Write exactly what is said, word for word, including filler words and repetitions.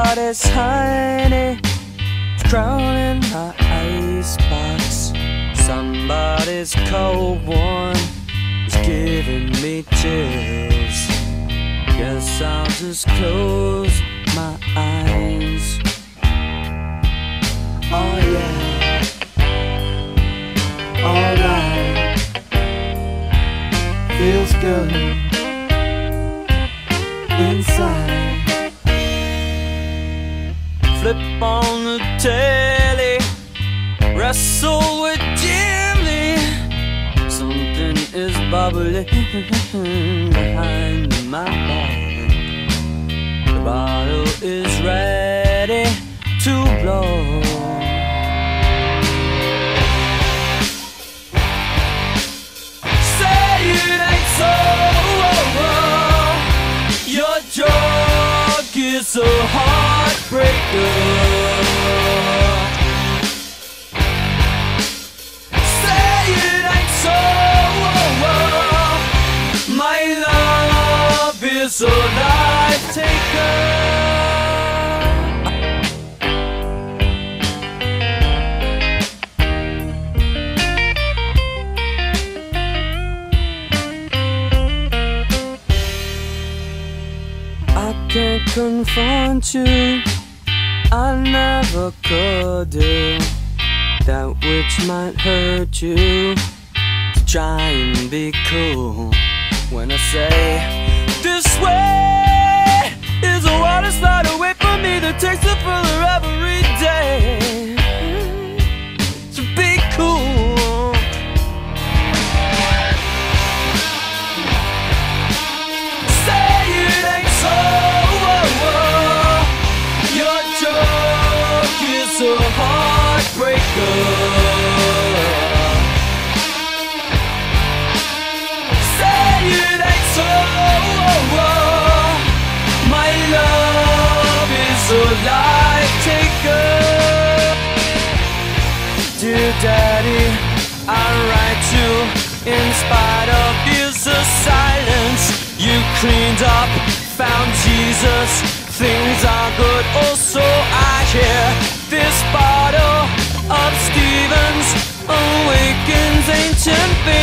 Somebody's honey drowning my icebox. Somebody's cold one is giving me chills. Guess I'll just close my eyes. Oh yeah, alright, feels good inside. Flip on the telly, wrestle with Jimmy. Something is bubbling behind my back. The bottle is ready to blow. Say it ain't so. Your drug is a heartbreaker. Say it ain't so. My love is a life taker. I can't confront you, I never could do that which might hurt you, to try and be cool. When I say, this way is a water slide away from me that takes it further every day. So be cool. Say it ain't so. Your joke is a heartbreaker. My love is a life taker. Dear Daddy, I write you in spite of years of silence. You cleaned up, found Jesus. Things are good, also I hear this bottle of Stevens awakens ancient fears.